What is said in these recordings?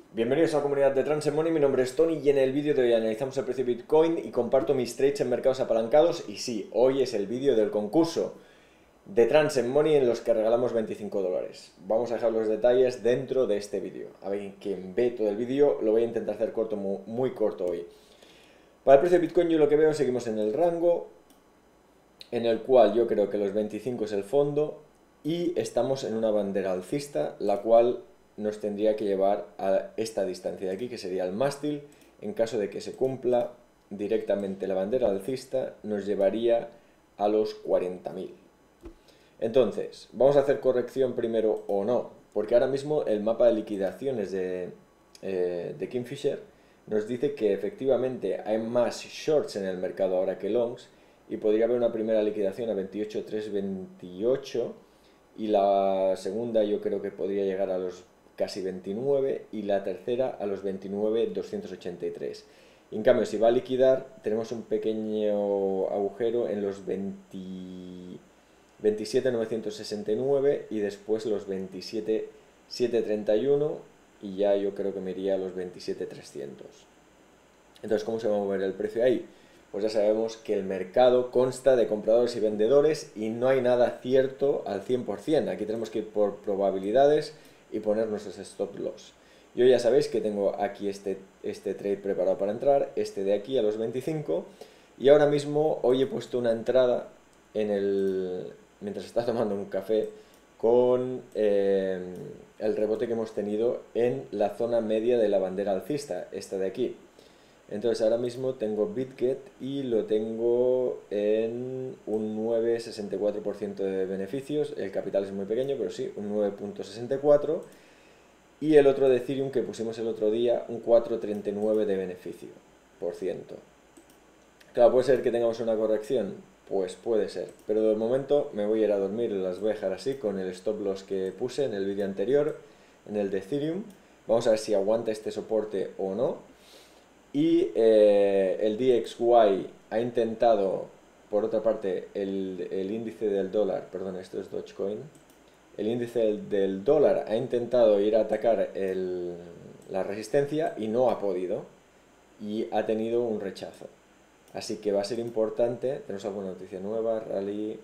Bienvenidos a la comunidad de Trance Money, mi nombre es Tony y en el vídeo de hoy analizamos el precio de Bitcoin y comparto mis trades en mercados apalancados. Y sí, hoy es el vídeo del concurso de Trance Money en los que regalamos 25 dólares. Vamos a dejar los detalles dentro de este vídeo. A ver, quien ve todo el vídeo lo voy a intentar hacer corto, muy corto hoy. Para el precio de Bitcoin yo lo que veo, seguimos en el rango en el cual yo creo que los 25 es el fondo y estamos en una bandera alcista, la cual nos tendría que llevar a esta distancia de aquí, que sería el mástil. En caso de que se cumpla directamente la bandera alcista, nos llevaría a los 40.000. Entonces, ¿vamos a hacer corrección primero o no? Porque ahora mismo el mapa de liquidaciones de Kingfisher nos dice que efectivamente hay más shorts en el mercado ahora que longs, y podría haber una primera liquidación a 28.328 y la segunda yo creo que podría llegar a los casi 29 y la tercera a los 29.283. En cambio, si va a liquidar, tenemos un pequeño agujero en los 27.969 y después los 27.731 y ya yo creo que me iría a los 27.300. Entonces, ¿cómo se va a mover el precio ahí? Pues ya sabemos que el mercado consta de compradores y vendedores y no hay nada cierto al 100%. Aquí tenemos que ir por probabilidades y poner nuestros stop loss. Yo ya sabéis que tengo aquí este trade preparado para entrar, este de aquí a los 25, y ahora mismo hoy he puesto una entrada mientras está tomando un café con el rebote que hemos tenido en la zona media de la bandera alcista, esta de aquí. Entonces ahora mismo tengo BitGet y lo tengo en un 9,64% de beneficios. El capital es muy pequeño, pero sí, un 9,64. Y el otro de Ethereum que pusimos el otro día, un 4,39 de beneficio por ciento. Claro, puede ser que tengamos una corrección, pues puede ser. Pero de momento me voy a ir a dormir y las voy a dejar así con el stop loss que puse en el vídeo anterior, en el de Ethereum. Vamos a ver si aguanta este soporte o no. Y el DXY ha intentado, por otra parte, el índice del dólar, perdón, esto es Dogecoin, el índice del dólar ha intentado ir a atacar la resistencia y no ha podido, y ha tenido un rechazo. Así que va a ser importante, ¿tenemos alguna noticia nueva? Rally...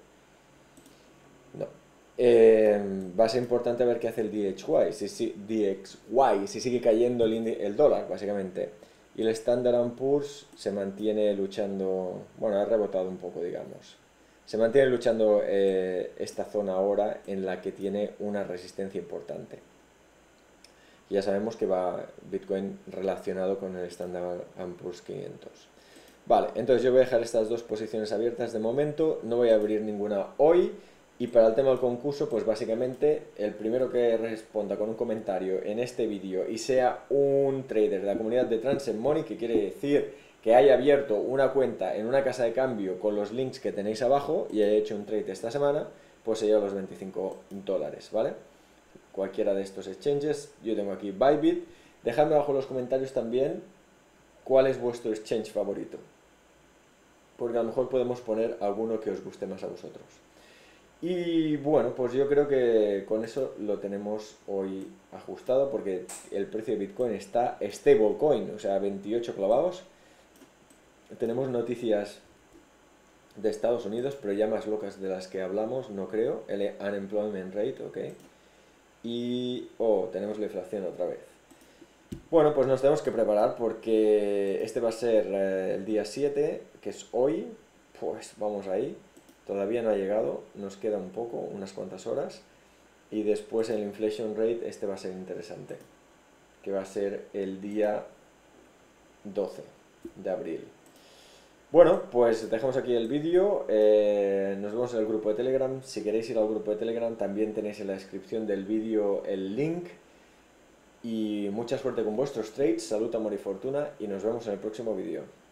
No. Va a ser importante ver qué hace el DXY, si sigue cayendo el dólar, básicamente. Y el Standard & Poor's se mantiene luchando, bueno, ha rebotado un poco, digamos. Se mantiene luchando esta zona ahora en la que tiene una resistencia importante. Y ya sabemos que va Bitcoin relacionado con el Standard & Poor's 500. Vale, entonces yo voy a dejar estas dos posiciones abiertas de momento, no voy a abrir ninguna hoy. Y para el tema del concurso, pues básicamente el primero que responda con un comentario en este vídeo y sea un trader de la comunidad de Trance Money, que quiere decir que haya abierto una cuenta en una casa de cambio con los links que tenéis abajo y haya hecho un trade esta semana, pues se lleva los 25 dólares, ¿vale? Cualquiera de estos exchanges, yo tengo aquí Bybit. Dejadme abajo en los comentarios también cuál es vuestro exchange favorito, porque a lo mejor podemos poner alguno que os guste más a vosotros. Y bueno, pues yo creo que con eso lo tenemos hoy ajustado, porque el precio de Bitcoin está stablecoin, o sea, 28 clavados. Tenemos noticias de Estados Unidos, pero ya más locas de las que hablamos, no creo. El unemployment rate, ok. Y, tenemos la inflación otra vez. Bueno, pues nos tenemos que preparar porque este va a ser el día 7, que es hoy. Pues vamos ahí. Todavía no ha llegado, nos queda un poco, unas cuantas horas. Y después el inflation rate, este va a ser interesante, que va a ser el día 12 de abril. Bueno, pues dejamos aquí el vídeo, nos vemos en el grupo de Telegram. Si queréis ir al grupo de Telegram también tenéis en la descripción del vídeo el link. Y mucha suerte con vuestros trades, salud, amor y fortuna, y nos vemos en el próximo vídeo.